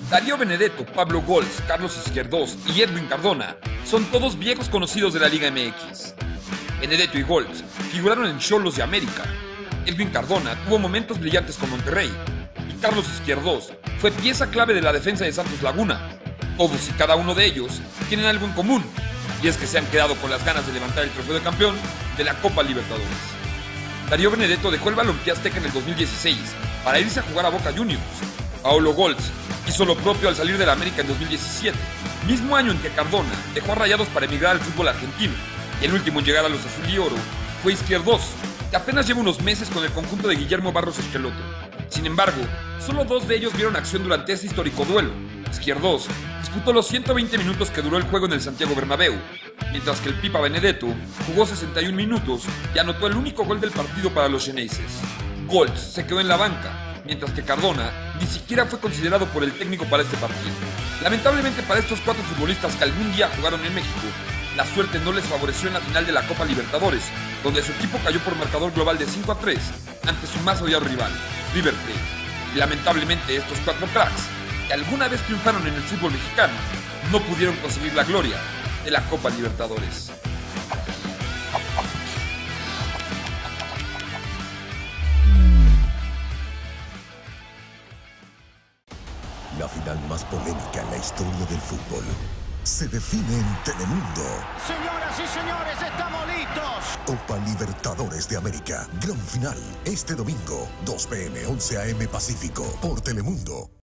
Darío Benedetto, Pablo Goltz, Carlos Izquierdoz y Edwin Cardona son todos viejos conocidos de la Liga MX. Benedetto y Goltz figuraron en Xolos de América. Edwin Cardona tuvo momentos brillantes con Monterrey. Y Carlos Izquierdoz fue pieza clave de la defensa de Santos Laguna. Todos y cada uno de ellos tienen algo en común, y es que se han quedado con las ganas de levantar el trofeo de campeón de la Copa Libertadores. Darío Benedetto dejó el balompié azteca en el 2016 para irse a jugar a Boca Juniors. Paulo Goltz hizo lo propio al salir de la América en 2017, mismo año en que Cardona dejó a Rayados para emigrar al fútbol argentino, y el último en llegar a los azul y oro fue Izquierdoz, que apenas lleva unos meses con el conjunto de Guillermo Barros Esqueloto. Sin embargo, solo dos de ellos vieron acción durante este histórico duelo. Izquierdoz disputó los 120 minutos que duró el juego en el Santiago Bernabéu, mientras que el Pipa Benedetto jugó 61 minutos y anotó el único gol del partido para los xeneises. Goltz se quedó en la banca, mientras que Cardona ni siquiera fue considerado por el técnico para este partido. Lamentablemente para estos cuatro futbolistas que algún día jugaron en México, la suerte no les favoreció en la final de la Copa Libertadores, donde su equipo cayó por marcador global de 5-3 ante su más odiado rival, River Plate. Y lamentablemente estos cuatro cracks, que alguna vez triunfaron en el fútbol mexicano, no pudieron conseguir la gloria de la Copa Libertadores. La final más polémica en la historia del fútbol se define en Telemundo. Señoras y señores, estamos listos. Copa Libertadores de América. Gran final. Este domingo, 2 p.m. 11 a.m. Pacífico. Por Telemundo.